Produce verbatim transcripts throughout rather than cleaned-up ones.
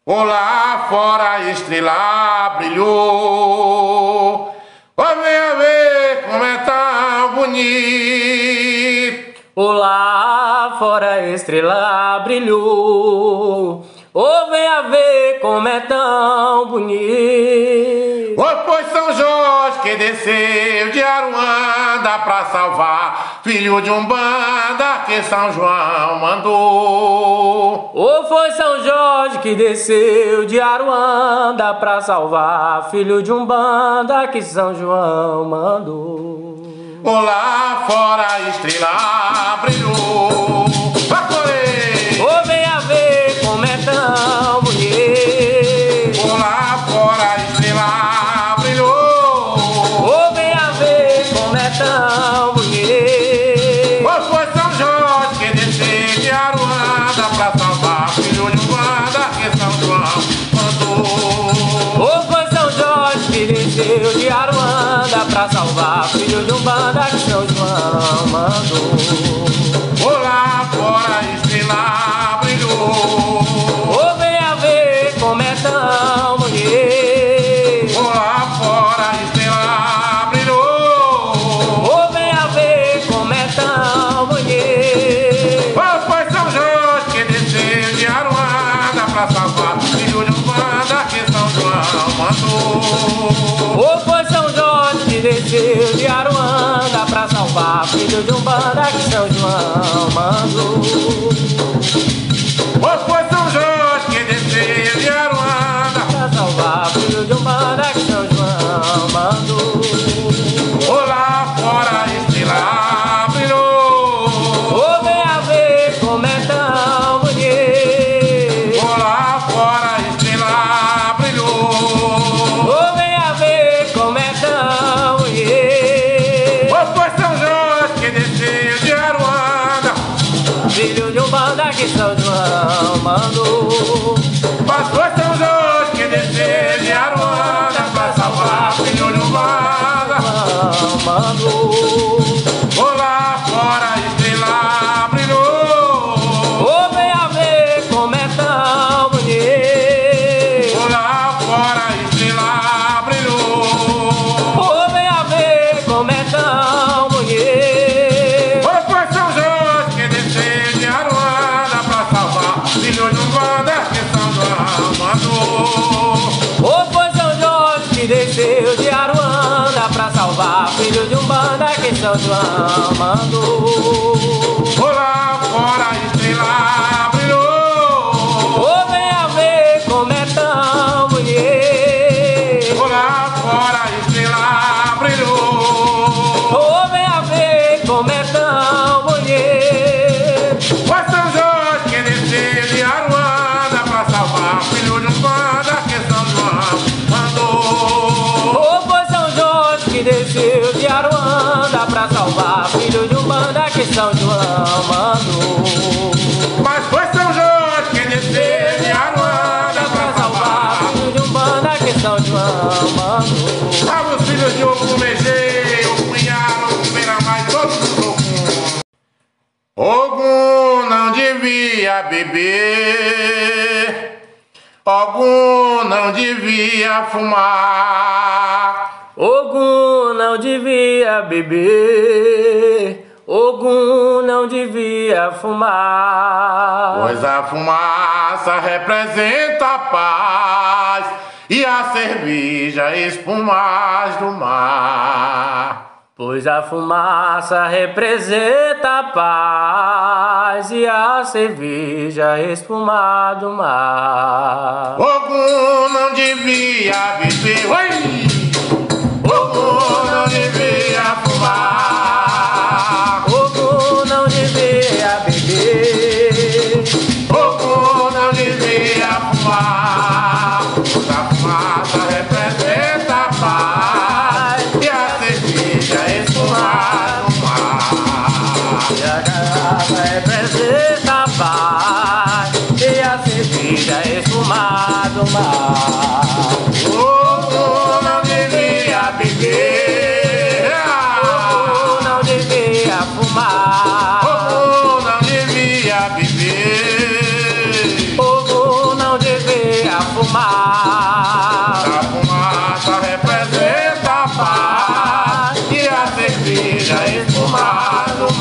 Olá fora a estrela brilhou. Oh, venha ver como é tão bonito. Olá fora a estrela brilhou. Oh, venha ver como é tão bonito. Oh, foi São Jorge que desceu de Aruanda pra salvar filho de Umbanda que São João mandou. Oh, foi São Jorge que desceu de Aruanda pra salvar filho de Umbanda que São João mandou. Olá fora a estrela brilhou. Oh, venha ver como é tão bonito. Olá fora a estrela brilhou. Oh, venha ver como é tão bonito. Oh, foi São Jorge que desceu de Aruanda pra salvar filho de Umbanda que São João mandou. Oh, foi São Jorge que desceu de Aruanda pra salvar filho de Umbanda que São João mandou. Olá fora a estrela brilhou. Oh, venha ver como é tão bonito. Olá fora a estrela brilhou. Oh, venha ver como é tão bonito. Oh, foi São Jorge que desceu de Aruanda pra salvar filho de Umbanda que São João mandou. Oh, foi São Jorge que desceu de Aruanda pra salvar filho de Umbanda que São João mandou. Oh, foi São Jorge que desceu de Aruanda Pra salvar filho de Umbanda que São João mandou. Olá fora a estrela brilhou. Oh, venha ver como é tão bonito. Olá fora a estrela brilhou. Oh, venha ver como é tão bonito. Oh, foi São Jorge que desceu de Aruanda Filho de Umbanda que São João mandou. Mas foi São Jorge que desceu de Aruanda pra salvar filho de Umbanda João mandou. Olá fora a estrela brilhou. Oh, venha ver como é tão bonito. Olá fora a estrela brilhou. Oh, venha ver como é tão bonito. Oh, foi São Jorge que desceu de Aruanda pra salvar filho de Umbanda que São João mandou. Oh, foi São Jorge que desceu de Aruanda pra salvar filho de Umbanda que São João mandou. Olá fora a estrela brilhou. Oh, venha ver como é tão bonito. Olá fora a estrela brilhou. Oh, venha ver como é tão bonito. Foi São Jorge que desceu de Aruanda pra salvar filho de Umbanda que São João mandou. Oh, foi São Jorge que desceu de Aruanda pra salvar filho de Umbanda que São João mandou. Mas foi São Jorge que desceu de Aruanda pra salvar filho de Umbanda que São João mandou. salve os filhos de Ogum Megê, Ogum Inhara, Ogum Beramar e todos os Ogum. Ogum não devia beber, Ogum não devia fumar. Ogum não devia beber. Ogum não devia fumar. Pois a fumaça representa a paz e a cerveja espumaz do mar. Pois a fumaça representa a paz e a cerveja espumar do mar. Ogum não devia beber, oi! Ogum não devia fumar. Ogum não devia beber. Ogum não devia fumar. Pois a fumaça representa a paz e a cerveja espumar do mar. E a garrafa representa a paz e a cerveja espumar do mar. Ogum não devia beber. Ogum não devia fumar. Ogum não devia beber. Ogum não devia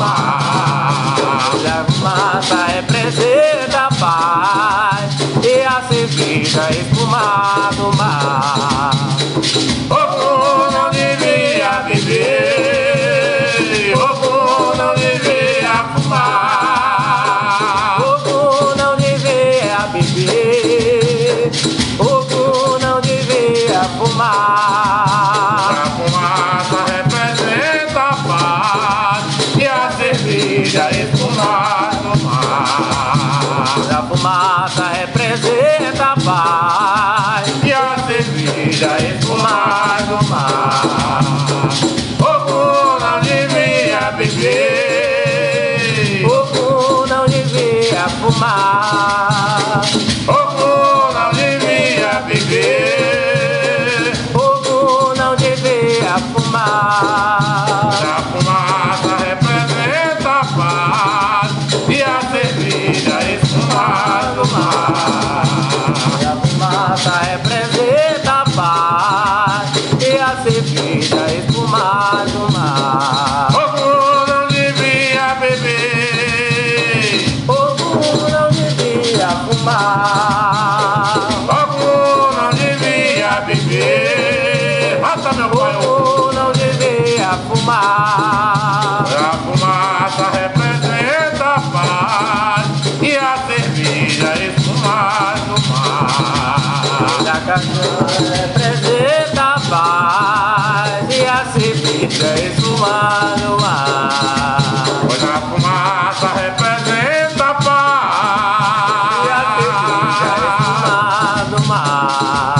mar. A fumaça representa a paz e a cerveja espuma do mar. Ogum não devia beber, Ogum não devia fumar. Ogum não devia beber, Ogum não devia fumar. A fumaça representa a paz e a cerveja espuma do mar. A fumaça representa a paz E a cerveja espuma do mar. Ogum não devia beber, Ogum não devia fumar. Ogum não devia beber. Ogum não devia fumar. A fumaça representa a paz e a cerveja espuma do mar. A fumaça representa a paz e a cerveja espuma do mar. Ogum não devia beber, Ogum não devia fumar. Ogum não devia beber. Mata meu pai, Ogum. Ogum não devia fumar. A fumaça representa a paz e a cerveja espuma do mar. A cachaça representa a paz e a cerveja espuma do mar. Pois a fumaça representa a E a cerveja paz. espuma do mar.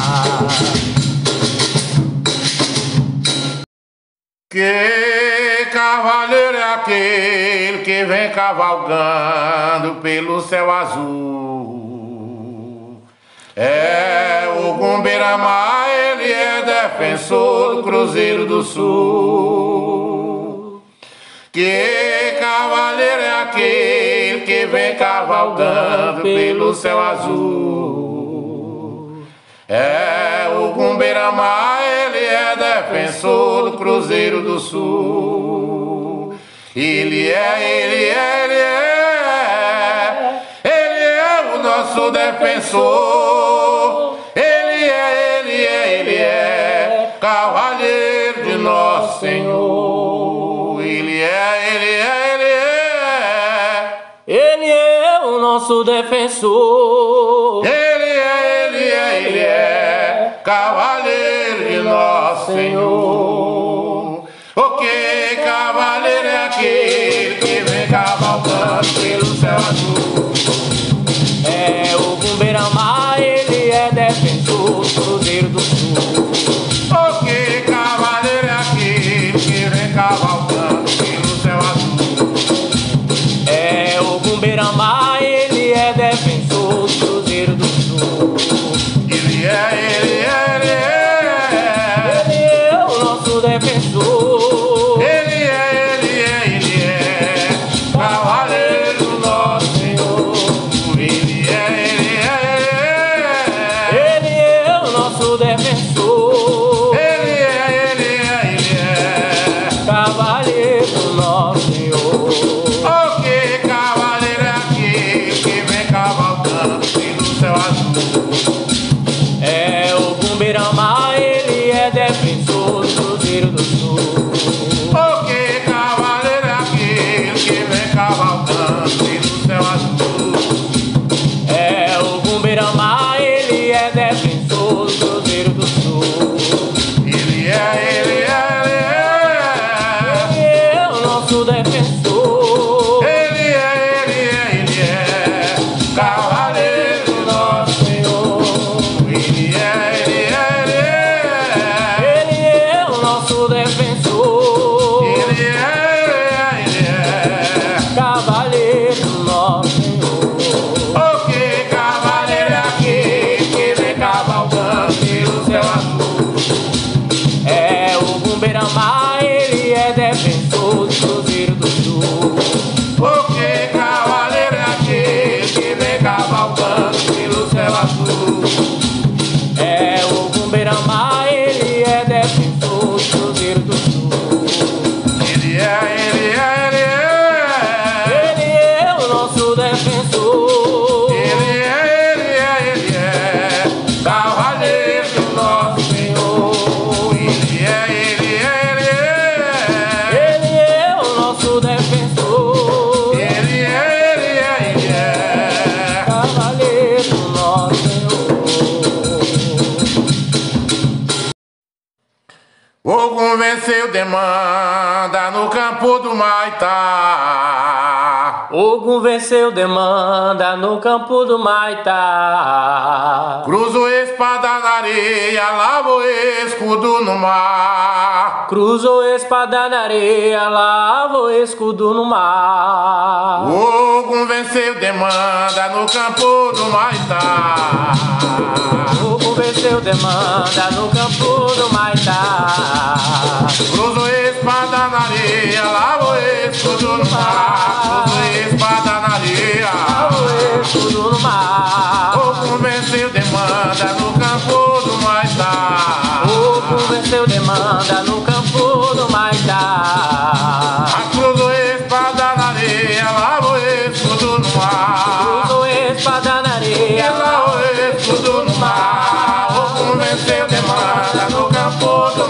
Que cavaleiro é aquele que vem cavalgando pelo céu azul? É Ogum Beira-Mar, ele é defensor do Cruzeiro do Sul. Que cavaleiro é aquele que vem cavalgando pelo céu azul? É Ogum Beira-Mar, ele é defensor do Cruzeiro do Sul. Ele é, ele é, ele é, ele é o nosso defensor. Ele é, ele é, ele é, cavalheiro de nosso Senhor. Ele é, ele é, ele é, Ele é o nosso defensor. ele é, ele é, ele é, cavalheiro de nosso Senhor. O que cavaleiro é aquele que vem cavalgando pelo céu azul? É Ogum Beira-Mar, ele é defensor do Cruzeiro do Sul. O que cavaleiro é aquele que vem cavalgando pelo céu azul? É Ogum Beira-Mar, ele é defensor do Cruzeiro do Sul. Ele é, ele é, ele é, Ele é o nosso defensor. ele é, ele é, ele é, cavaleiro do nosso Senhor. Ele é, ele é, ele é, Ele é o nosso defensor. ele é, ele é, ele é. Cavaleiro do nosso Senhor. O que cavaleiro é aquele que vem cavalgando pelo céu azul? É Ogum Beira-Mar, ele é defensor do Cruzeiro do Sul. O que cavaleiro é aquele que vem cavalgando pelo céu azul? É Ogum Beira-Mar, ele é defensor do Cruzeiro do Sul. Ele é, ele é, ele é, Ele é o nosso defensor. ele é, ele é, ele é, cavaleiro do nosso Senhor. Ele é, ele é, ele é, Ele é o nosso defensor. ele é, ele é, Cavaleiro do nosso Senhor. o que cavaleiro é aquele que vem cavalgando pelo céu azul? É Ogum Beira-Mar, ele é defensor do Cruzeiro do Sul. O que cavaleiro é aquele que vem cavalgando pelo céu azul? É Ogum Beira-Mar, ele é defensor do Cruzeiro do Sul. Ele é, ele é, ele é, demanda no campo do Maitá. Ogum venceu demanda no campo do Maitá. Cruzo espada na areia, lavo escudo no mar. Cruzo espada na areia, lavo escudo no mar. Ogum venceu demanda no campo do Maitá. Ogum venceu demanda no campo do Maitá. Cruzo espada na areia, lavo escudo no mar. Cruzo espada na areia, lavo escudo no mar. Ogum venceu demanda no campo do Maitá. Ogum venceu demanda no campo do Maitá. Cruzo espada na areia, lavo escudo no mar. Cruzo espada na areia, lavo escudo no mar. Ogum venceu demanda no campo do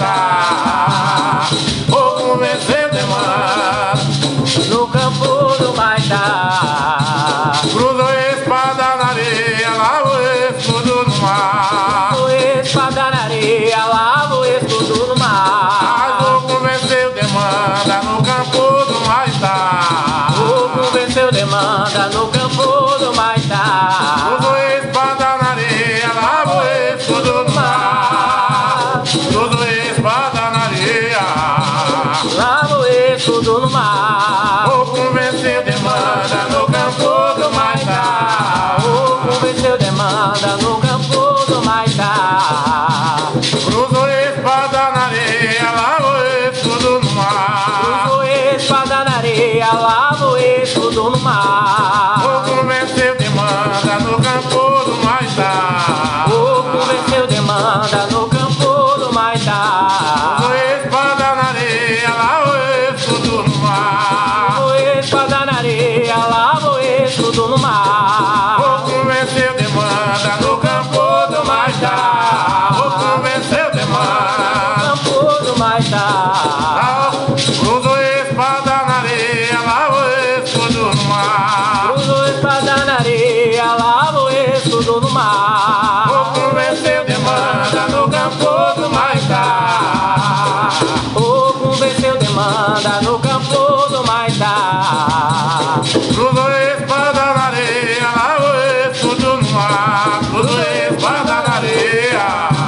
Maitá. Ogum venceu demanda no campo do Maitá. Cruzo espada na areia, lavo escudo no mar. Cruzo espada na areia, lavo escudo no mar. Ogum venceu demanda no campo do Maitá. Ogum venceu demanda no campo do Maitá. Cruzo espada na areia, lavo escudo no mar. Cruzo espada na areia, lavo escudo no mar. Ogum venceu demanda no campo do Maitá. Ogum venceu demanda no campo do Maitá. Cruzo espada na areia, lavo escudo no mar. Cruzo espada na areia, lavo escudo no mar. Ogum venceu demanda no campo do Maitá. Ogum venceu demanda no campo do Maitá. Cruzo espada na areia, lavo escudo no mar. Cruzo espada na areia, lavo escudo no mar. Ogum venceu demanda no campo do Maitá. Ogum venceu demanda no campo do Maitá. Cruzo espada na areia, lavo escudo no mar. Cruzo espada na areia, lavo escudo no mar. Ogum venceu demanda no campo do Maitá. Ogum venceu demanda no campo do Maitá. Cruzo espada na areia, lavo escudo no mar. Cruzo espada na areia,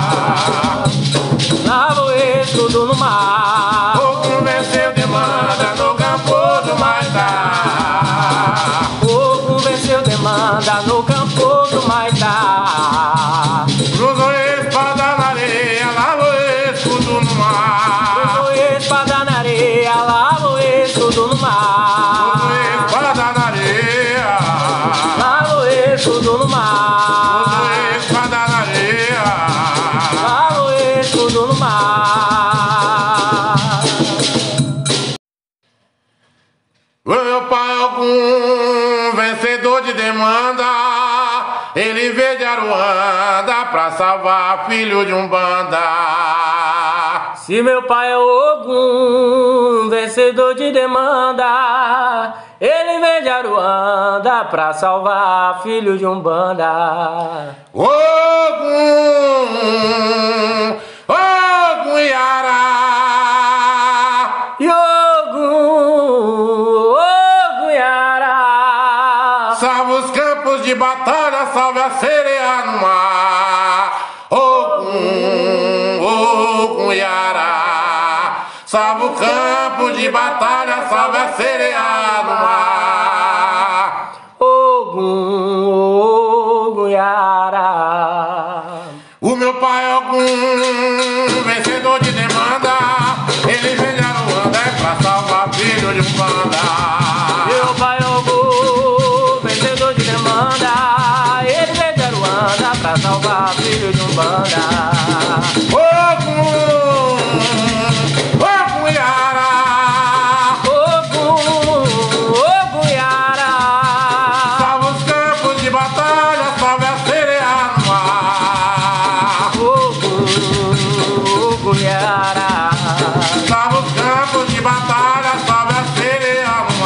lavo escudo no mar. Ogum venceu demanda no campo do Maitá. Ogum venceu demanda no campo do Maitá. Cruzo espada na areia, lavo escudo no mar. Cruzo espada na areia, lavo escudo no mar. Cruzo espada na areia, lavo escudo no mar. Cruzo espada na areia, lavo escudo no mar. O meu pai Ogum, vencedor de demanda, ele veio de Aruanda pra salvar filho de Umbanda. Se meu pai é Ogum, vencedor de demanda, ele veio de Aruanda pra salvar filho de Umbanda. Ogum, Ogum Yara, Ogum, Ogum Yara, salva os campos de batalha, salve a sereia no mar. Ogum, Ogum Yara, salva o campo de batalha, salve a sereia no mar. Ogum, Ogum Yara. O meu pai Ogum, vencedor de demanda, ele vem de Aruanda é pra salvar filho de Umbanda. Meu pai Ogum, vencedor de demanda, ele vem de Aruanda pra salvar filho de Umbanda. Ogum, Ogum Yara, Ogum, Ogum Yara, salva os campos de batalha, salve a sereia no mar. Ogum, Ogum Yara, Salva os campos de batalha, salve a sereia no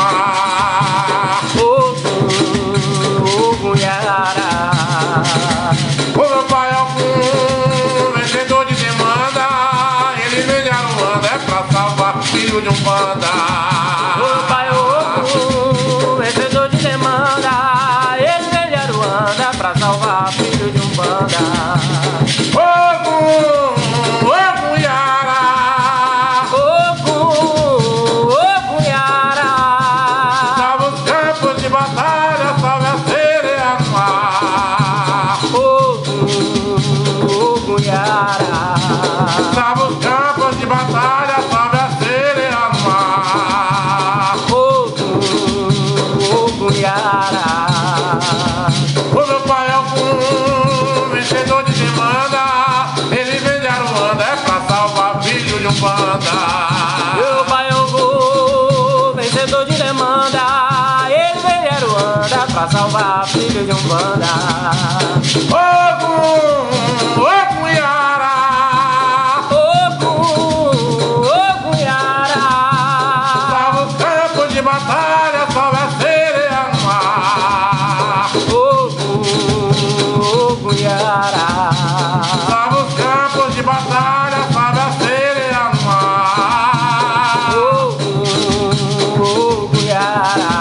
pra salvar filho de Umbanda. Ogum, Ogum Yara, Ogum, Ogum Yara, salva o campo de batalha, salva a sereia no mar. Ogum, Ogum Yara, Salva os campos de batalha, salva a sereia no mar. Ogum, Ogum Yara.